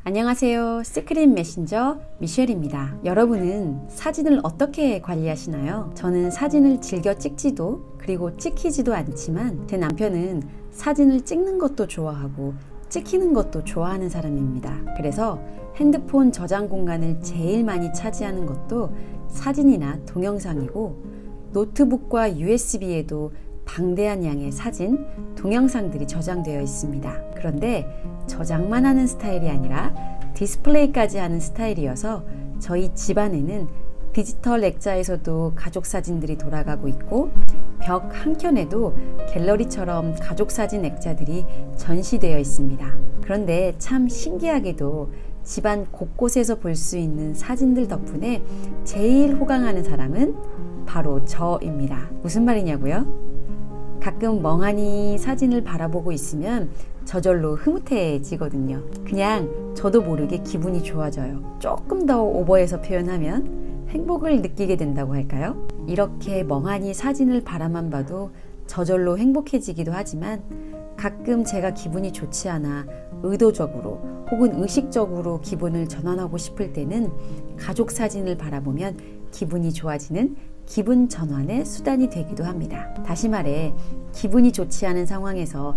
안녕하세요. 시크릿 메신저 미셸입니다. 여러분은 사진을 어떻게 관리하시나요? 저는 사진을 즐겨 찍지도 그리고 찍히지도 않지만 제 남편은 사진을 찍는 것도 좋아하고 찍히는 것도 좋아하는 사람입니다. 그래서 핸드폰 저장 공간을 제일 많이 차지하는 것도 사진이나 동영상이고 노트북과 USB에도 방대한 양의 사진, 동영상들이 저장되어 있습니다. 그런데 저장만 하는 스타일이 아니라 디스플레이까지 하는 스타일이어서 저희 집안에는 디지털 액자에서도 가족 사진들이 돌아가고 있고 벽 한켠에도 갤러리처럼 가족 사진 액자들이 전시되어 있습니다. 그런데 참 신기하게도 집안 곳곳에서 볼 수 있는 사진들 덕분에 제일 호강하는 사람은 바로 저입니다. 무슨 말이냐고요? 가끔 멍하니 사진을 바라보고 있으면 저절로 흐뭇해지거든요. 그냥 저도 모르게 기분이 좋아져요. 조금 더 오버해서 표현하면 행복을 느끼게 된다고 할까요? 이렇게 멍하니 사진을 바라만 봐도 저절로 행복해지기도 하지만 가끔 제가 기분이 좋지 않아 의도적으로 혹은 의식적으로 기분을 전환하고 싶을 때는 가족 사진을 바라보면 기분이 좋아지는 기분 전환의 수단이 되기도 합니다. 다시 말해 기분이 좋지 않은 상황에서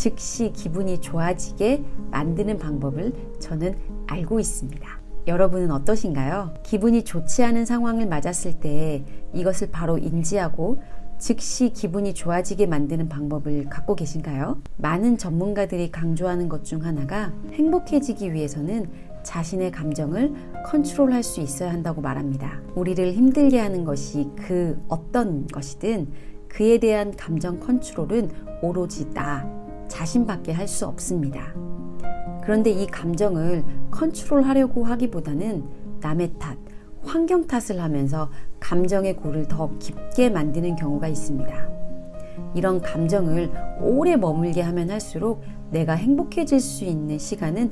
즉시 기분이 좋아지게 만드는 방법을 저는 알고 있습니다. 여러분은 어떠신가요? 기분이 좋지 않은 상황을 맞았을 때 이것을 바로 인지하고 즉시 기분이 좋아지게 만드는 방법을 갖고 계신가요? 많은 전문가들이 강조하는 것 중 하나가 행복해지기 위해서는 자신의 감정을 컨트롤할 수 있어야 한다고 말합니다. 우리를 힘들게 하는 것이 그 어떤 것이든 그에 대한 감정 컨트롤은 오로지 나 자신밖에 할 수 없습니다. 그런데 이 감정을 컨트롤하려고 하기보다는 남의 탓, 환경 탓을 하면서 감정의 골을 더 깊게 만드는 경우가 있습니다. 이런 감정을 오래 머물게 하면 할수록 내가 행복해질 수 있는 시간은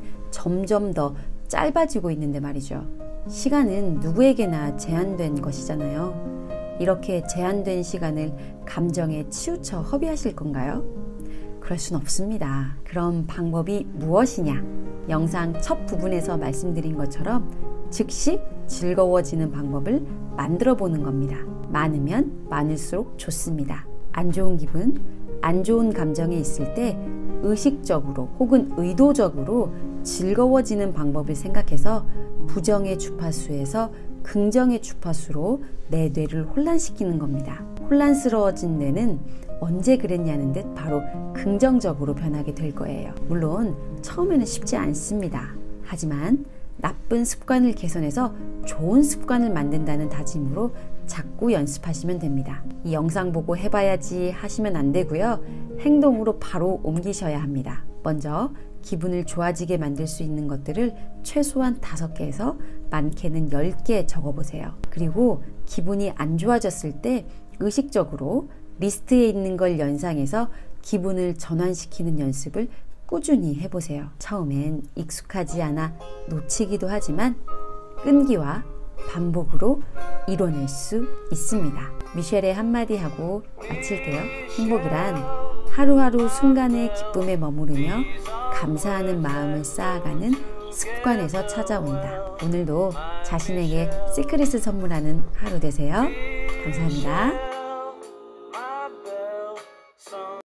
점점 더 짧아지고 있는데 말이죠. 시간은 누구에게나 제한된 것이잖아요. 이렇게 제한된 시간을 감정에 치우쳐 허비하실 건가요? 그럴 순 없습니다. 그럼 방법이 무엇이냐? 영상 첫 부분에서 말씀드린 것처럼 즉시 즐거워지는 방법을 만들어 보는 겁니다. 많으면 많을수록 좋습니다. 안 좋은 기분, 안 좋은 감정에 있을 때 의식적으로 혹은 의도적으로 즐거워지는 방법을 생각해서 부정의 주파수에서 긍정의 주파수로 내 뇌를 혼란시키는 겁니다. 혼란스러워진 뇌는 언제 그랬냐는 듯 바로 긍정적으로 변하게 될 거예요. 물론 처음에는 쉽지 않습니다. 하지만 나쁜 습관을 개선해서 좋은 습관을 만든다는 다짐으로 자꾸 연습하시면 됩니다. 이 영상 보고 해봐야지 하시면 안 되고요. 행동으로 바로 옮기셔야 합니다. 먼저 기분을 좋아지게 만들 수 있는 것들을 최소한 5개에서 많게는 10개 적어보세요. 그리고 기분이 안 좋아졌을 때 의식적으로 리스트에 있는 걸 연상해서 기분을 전환시키는 연습을 꾸준히 해보세요. 처음엔 익숙하지 않아 놓치기도 하지만 끈기와 반복으로 이뤄낼 수 있습니다. 미셸의 한마디 하고 마칠게요. 행복이란 하루하루 순간의 기쁨에 머무르며 감사하는 마음을 쌓아가는 습관에서 찾아온다. 오늘도 자신에게 시크릿을 선물하는 하루 되세요. 감사합니다.